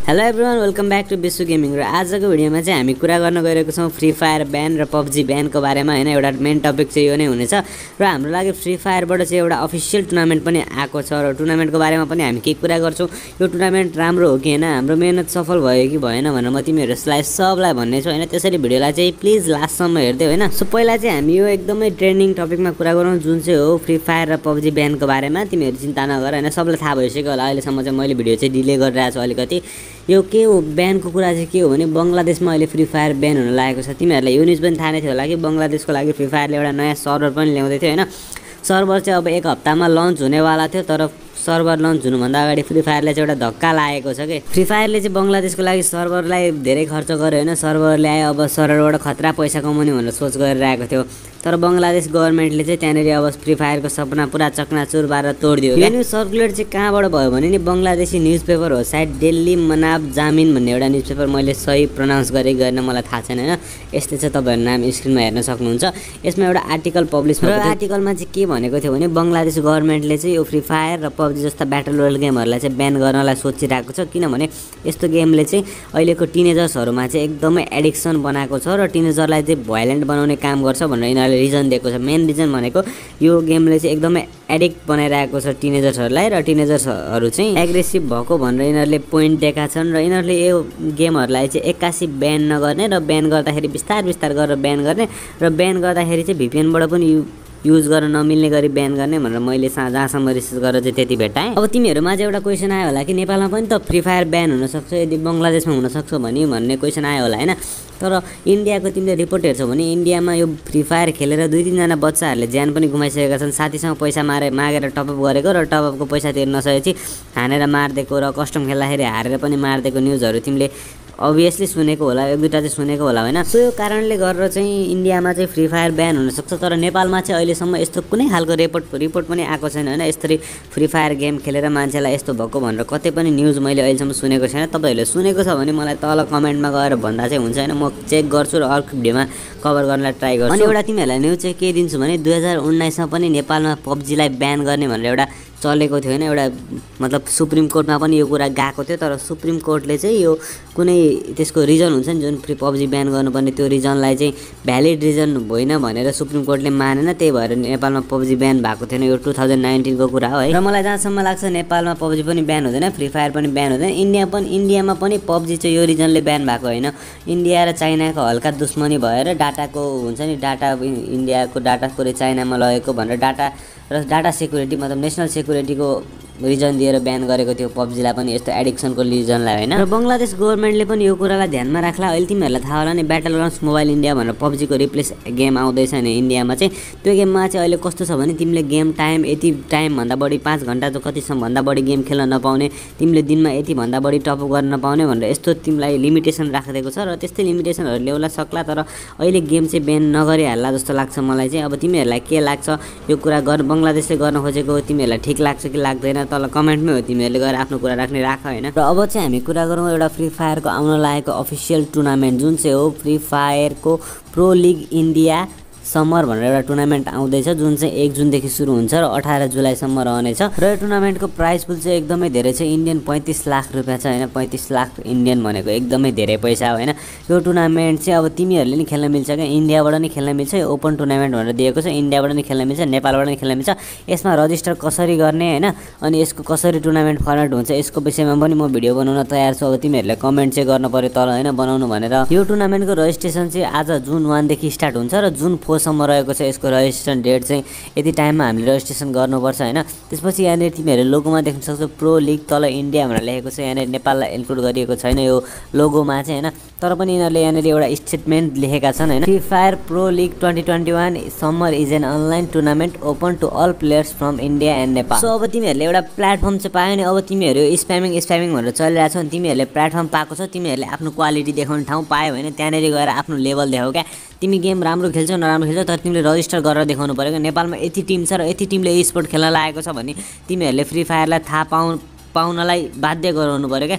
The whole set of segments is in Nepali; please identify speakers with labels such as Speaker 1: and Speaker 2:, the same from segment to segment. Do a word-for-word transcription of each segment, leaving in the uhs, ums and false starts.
Speaker 1: Hello everyone, welcome back to Bishwa gaming. र आजको भिडियोमा चाहिँ हामी कुरा गर्न गइरहेको छौँ फ्री फायर ब्यान र पबजी ब्यानको बारेमा हैन। एउटा मेन टपिक चाहिँ यो नै हुनेछ र हाम्रो लागि फ्री फायरबाट चाहिँ एउटा अफिसियल टुर्नामेन्ट पनि आएको छ र टुर्नामेन्टको बारेमा पनि हामी केही कुरा गर्छौँ। यो टुर्नामेन्ट राम्रो हो कि हैन, हाम्रो मेहनत सफल भयो कि भएन भनेर म तिमीहरूलाई सबलाई भन्ने छु हैन। त्यसैले भिडियोलाई चाहिँ प्लिज लास्टसम्म हेर्दै हैन। सो पहिला चाहिँ हामी यो एकदमै ट्रेन्डिङ टपिकमा कुरा गरौँ, जुन चाहिँ हो फ्री फायर र पबजी ब्यानको बारेमा। तिमीहरू चिन्ता नगर हैन, सबलाई थाहा भइसक्यो होला। अहिलेसम्म चाहिँ मैले भिडियो चाहिँ डिले गरिरहेको छु अलिकति। यो के हो ब्यानको कुरा चाहिँ के हो भने बङ्गलादेशमा अहिले फ्री फायर ब्यान हुन लागेको छ। तिमीहरूलाई यो न्युज पनि थाहा नै थियो होला कि बङ्गलादेशको लागि फ्री फायरले एउटा नयाँ सर्भर पनि ल्याउँदै थियो हैन। सर्भर चाहिँ अब एक हप्तामा लन्च हुनेवाला थियो, तर सर्भर लन्च हुनुभन्दा अगाडि फ्री फायरले चाहिँ एउटा धक्का लागेको छ कि फ्री फायरले चाहिँ बङ्गलादेशको लागि सर्भरलाई धेरै खर्च गर्यो हैन। सर्भर ल्यायो, अब सर्भरबाट खतरा पैसा कमाउने भनेर सोच गरिरहेको थियो, तर बङ्गलादेश गभर्नमेन्टले चाहिँ त्यहाँनिर अब फ्री फायरको सपना पुरा चकनाचुर पारेर तोडिदियो। यो न्युज सर्कुलेट चाहिँ कहाँबाट भयो भने नि बङ्गलादेशी न्युज पेपर हो, सायद डेली मनाब जामिन भन्ने एउटा न्युज पेपर। मैले सही प्रोनाउन्स गरेँ गर्न मलाई थाहा छैन हैन। यस्तै छ, तपाईँहरू नाम स्क्रिनमा हेर्न सक्नुहुन्छ। यसमा एउटा आर्टिकल पब्लिस भएको थियो। आर्टिकलमा चाहिँ के भनेको थियो भने बङ्गलादेश गभर्नमेन्टले चाहिँ यो फ्री फायर र पबजी जस्ता ब्याटल रोयल गेमहरूलाई चाहिँ ब्यान गर्नलाई सोचिरहेको छ, किनभने यस्तो गेमले चाहिँ अहिलेको टिनेजर्सहरूमा चाहिँ एकदमै एडिक्सन बनाएको छ र टिनेजरलाई चाहिँ भाइलेन्ट बनाउने काम गर्छ भनेर यिनीहरूले रिजन दिएको छ। मेन रिजन भनेको यो गेमले चाहिँ एकदमै एडिक्ट बनाइरहेको छ टिनेजर्सहरूलाई र टिनेजर्सहरू चाहिँ एग्रेसिभ भएको भनेर यिनीहरूले पोइन्ट दिएका छन् र यिनीहरूले यो गेमहरूलाई चाहिँ एक्कासी ब्यान नगर्ने र ब्यान गर्दाखेरि बिस्तार बिस्तार गरेर ब्यान गर्ने र ब्यान गर्दाखेरि चाहिँ भिपिएनबाट पनि युज गर्न नमिल्ने गरी ब्यान गर्ने भनेर मैले जहाँसम्म रिसर्च गरेर चाहिँ त्यति भेटाएँ। अब तिमीहरूमा चाहिँ एउटा क्वेसन आयो होला कि नेपालमा पनि त फ्री फायर ब्यान हुनसक्छ, यदि बङ्गलादेशमा हुनसक्छ भने भन्ने क्वेसन आयो होला हैन। तर इन्डियाको तिमीले रिपोर्ट हेर्छौ भने इन्डियामा यो फ्री फायर खेलेर दुई तिनजना बच्चाहरूले ज्यान पनि गुमाइसकेका छन्। साथीसँग पैसा मारे मागेर टपअप गरेको र टपअपको पैसा तिर्न नसकेपछि हानेर मारिदिएको र कस्टम खेल्दाखेरि हारेर पनि मारिदिएको न्युजहरू तिमीले अभियसली सुनेको होला, एक दुईवटा चाहिँ सुनेको होला होइन। सो यो कारणले गरेर चाहिँ इन्डियामा चाहिँ फ्री फायर ब्यान हुनसक्छ, तर नेपालमा चाहिँ अहिलेसम्म यस्तो कुनै खालको रिपोर्ट रिपोर्ट पनि आएको छैन होइन। यसरी फ्री फायर गेम खेलेर मान्छेलाई यस्तो भएको भनेर कतै पनि न्युज मैले अहिलेसम्म सुनेको छैन। तपाईँहरूले सुनेको छ भने मलाई तल कमेन्टमा गएर भन्दा चाहिँ हुन्छ होइन, म चेक गर्छु र अर्को भिडियोमा कभर गर्नलाई ट्राई गर्छु। अनि एउटा तिमीहरूलाई न्युज चाहिँ के दिन्छु भने दुई हजार उन्नाइसमा पनि नेपालमा पब्जीलाई ब्यान गर्ने भनेर एउटा चलेको थियो होइन। एउटा मतलब सुप्रिम कोर्टमा पनि यो कुरा गएको थियो, तर सुप्रिम कोर्टले चाहिँ यो कुनै त्यसको रिजन हुन्छ नि जुन फ्री पब्जी ब्यान गर्नुपर्ने त्यो रिजनलाई चाहिँ भ्यालिड रिजन होइन भनेर सुप्रिम कोर्टले मानेन। त्यही भएर नेपालमा पब्जी ब्यान भएको थिएन। यो टु थाउजन्ड नाइन्टिनको कुरा हो है। र मलाई जहाँसम्म लाग्छ नेपालमा पब्जी पनि ब्यान हुँदैन, फ्री फायर पनि ब्यान हुँदैन। इन्डिया पनि इन्डियामा पनि पब्जी चाहिँ यो रिजनले ब्यान भएको होइन। इन्डिया र चाइनाको हल्का दुश्मनी भएर डाटाको हुन्छ नि, डाटा इन्डियाको डाटा पुरै चाइनामा लगेको भनेर डाटा र डाटा सेक्युरिटी मतलब नेसनल सेक्युरिटीको रिजन दिएर ब्यान गरेको थियो पब्जीलाई पनि, यस्तो एडिक्सनको रिजनलाई होइन। र बङ्गलादेश गभर्नमेन्टले पनि यो कुरालाई ध्यानमा राख्ला। अहिले तिमीहरूलाई थाहा होला नि ब्याटल ग्राउन्ड्स मोबाइल इन्डिया भनेर पब्जीको रिप्लेस गेम आउँदैछ नि इन्डियामा चाहिँ। त्यो गेममा चाहिँ अहिले कस्तो छ भने तिमीले गेम टाइम यति टाइमभन्दा बढी पाँच घन्टा जो कतिसम्मभन्दा बढी गेम खेल्न नपाउने, तिमीले दिनमा यतिभन्दा बढी टपअप गर्न नपाउने भनेर यस्तो तिमीलाई लिमिटेसन राखिदिएको छ। र त्यस्तै लिमिटेसनहरू ल्याउला सक्ला, तर अहिले गेम चाहिँ ब्यान नगरिहाल्ला जस्तो लाग्छ मलाई चाहिँ। अब तिमीहरूलाई के लाग्छ यो कुरा गर बङ्गलादेशले गर्न खोजेको तिमीहरूलाई ठिक लाग्छ कि लाग्दैन तल कमेन्टमै हो, तिमीहरूले गएर आफ्नो कुरा राख्ने राख होइन। र अब चाहिँ हामी कुरा गरौँ एउटा फ्री फायरको आउन लागेको अफिसियल टुर्नामेन्ट जुन चाहिँ हो फ्री फायरको प्रो लिग इन्डिया समर भनेर एउटा टुर्नामेन्ट आउँदैछ, जुन चाहिँ एक जुनदेखि सुरु हुन्छ र अठार जुलाईसम्म रहनेछ। र यो टुर्नामेन्टको प्राइस पुल चाहिँ एकदमै धेरै छ, इन्डियन पैँतिस लाख रुपियाँ छ होइन। पैँतिस लाख इन्डियन भनेको एकदमै धेरै पैसा हो होइन। यो टुर्नामेन्ट चाहिँ अब तिमीहरूले नि खेल्न मिल्छ क्या, इन्डियाबाट नि खेल्न मिल्छ। यो ओपन टुर्नामेन्ट भनेर दिएको छ, इन्डियाबाट नि खेल्न मिल्छ, नेपालबाट नि खेल्न मिल्छ। यसमा रजिस्टर कसरी गर्ने होइन, अनि यसको कसरी टुर्नामेन्ट फर्मेट हुन्छ यसको विषयमा पनि म भिडियो बनाउन तयार छु। अब तिमीहरूले कमेन्ट चाहिँ गर्नु पऱ्यो तल होइन बनाउनु भनेर। यो टुर्नामेन्टको रजिस्ट्रेसन चाहिँ आज जुन वानदेखि स्टार्ट हुन्छ र जुन फोरसम्म रहेको छ। यसको रजिस्ट्रेसन डेट चाहिँ यति टाइममा हामीले रजिस्ट्रेसन गर्नुपर्छ होइन। त्यसपछि यहाँनिर तिमीहरू लोगोमा देख्न सक्छौ प्रो लिग तल इन्डिया भनेर लेखेको छ, यहाँनिर नेपाललाई इन्क्लुड गरिएको छैन यो लोगोमा चाहिँ होइन। तर पनि यिनीहरूले यहाँनिर एउटा स्टेटमेन्ट लेखेका छन् होइन। Free Fire pro league twenty twenty one summer is an online tournament open to all players from India and Nepal. So अब तिमीहरूले एउटा प्लेटफर्म चाहिँ पायो नि। अब तिमीहरू स्प्यामिङ स्प्यामिङ भनेर चलिरहेको छ भने तिमीहरूले प्लेटफर्म पाएको छ, तिमीहरूले आफ्नो क्वालिटी देखाउने ठाउँ पायो भने त्यहाँनिर गएर आफ्नो लेभल देखाऊ क्या। तिमी गेम राम्रो खेल्छौ नराम्रो खेल्छौ, तर तिमीले रजिस्टर गरेर देखाउनु पऱ्यो क्या। नेपालमा यति टिम छ र यति टिमले ई स्पोर्ट खेल्न लागेको छ भने तिमीहरूले फ्री फायरलाई थाहा पाउ पाउनलाई बाध्य गराउनु पऱ्यो क्या।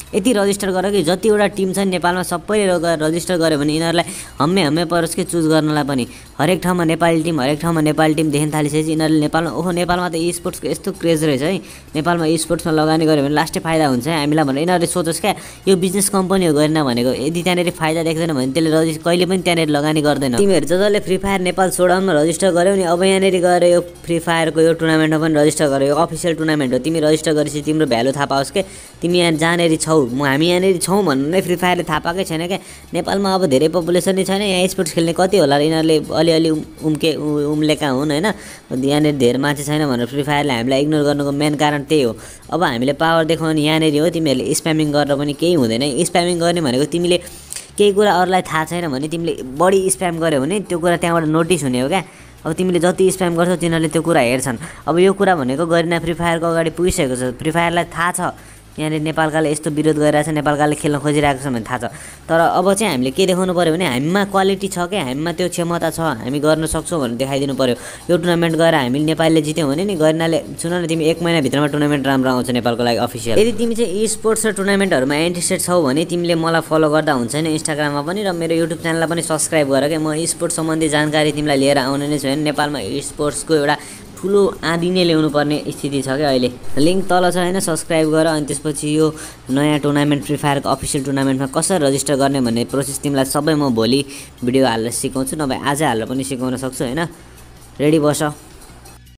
Speaker 1: यति रजिस्टर गर कि जतिवटा टिम छ नेपालमा सबैले गएर रजिस्टर गर्यो भने यिनीहरूलाई हम्मे हम्मे परोस् के चुज गर्नलाई पनि हरेक ठाउँमा नेपाली टिम हरेक ठाउँमा नेपाली टिम देख्न थालिसकेपछि यिनीहरूले नेपालमा ओहो नेपालमा त ई स्पोर्ट्सको यस्तो क्रेज रहेछ है, नेपालमा ई स्पोर्ट्समा लगानी गऱ्यो भने लास्टै फाइदा हुन्छ है हामीलाई भनेर यिनीहरूले सोचोस् क्या यो बिजनेस कम्पनी हो गरेन भनेको। यदि त्यहाँनिर फाइदा देख्दैन भने त्यसले रजिस्टर कहिले पनि त्यहाँनिर लगानी गर्दैन। तिमीहरू जसले फ्री फायर नेपाल सोडाउनमा रजिस्टर गर्यौ नि अब यहाँनिर गएर यो फ्री फायरको यो टुर्नामेन्टमा पनि रजिस्टर गर्यो, यो अफिसियल टुर्नामेन्ट हो। तिमी रजिस्टर गरेपछि तिम्रो भ्यालु थाहा पाओस् के तिमी यहाँ जहाँनिर छौ म हामी यहाँनिर छौँ भन्नु नै फ्री फायरले थाहा पाएकै छैन क्या। नेपालमा अब धेरै पपुलेसन नै छैन, यहाँ स्पोर्ट्स खेल्ने कति होला यिनीहरूले अलिअलि उम्के उम्लेका हुन् होइन, यहाँनिर धेरै मान्छे छैन भनेर फ्री फायरले हामीलाई इग्नोर गर्नुको मेन कारण त्यही हो। अब हामीले पावर देखाउने यहाँनिर हो, तिमीहरूले स्प्यामिङ गरेर पनि केही हुँदैन। स्प्यामिङ गर्ने भनेको तिमीले केही कुरा अरूलाई थाहा छैन भने तिमीले बढी स्प्याम गर्यो भने त्यो कुरा त्यहाँबाट नोटिस हुने हो क्या। अब तिमीले जति स्प्याम गर्छौ तिनीहरूले त्यो कुरा हेर्छन्। अब यो कुरा भनेको गरिना फ्री फायरको अगाडि पुगिसकेको छ, फ्री फायरलाई थाहा छ यहाँनिर नेपालकाले यस्तो विरोध गरिरहेछ, नेपालकाले खेल्न खोजिरहेको छ भने थाहा छ। तर अब चाहिँ हामीले के देखाउनु पऱ्यो भने हामीमा क्वालिटी छ क्या, हामीमा त्यो क्षमता छ, हामी गर्न सक्छौँ भनेर देखाइदिनु पऱ्यो। यो टुर्नामेन्ट गएर हामीले नेपालले जित्यौँ भने नि गरिनाले सुन न तिमी एक महिनाभित्रमा टुर्नामेन्ट राम्रो आउँछ नेपालको लागि अफिसियल। यदि तिमी चाहिँ ई स्पोर्ट्स र टुर्नामेन्टहरूमा इन्ट्रेस्टेड छौ भने तिमीले मलाई फलो गर्दा हुन्छ नि इन्स्टाग्राममा पनि र मेरो युट्युब च्यानललाई पनि सब्सक्राइब गर क्या। म ई स्पोर्ट्स सम्बन्धी जानकारी तिमीलाई लिएर आउने नै छु होइन। नेपालमा ई स्पोर्ट्सको एउटा ठुलो आँधी नै ल्याउनु पर्ने स्थिति छ क्या अहिले। लिङ्क तल छ होइन, सब्सक्राइब गर। अनि त्यसपछि यो नयाँ टुर्नामेन्ट फ्री फायरको अफिसियल टुर्नामेन्टमा कसरी रजिस्टर गर्ने भन्ने प्रोसेस तिमीलाई सबै म भोलि भिडियो हालेर सिकाउँछु, नभए आजै हालेर पनि सिकाउन सक्छु होइन। रेडी बस।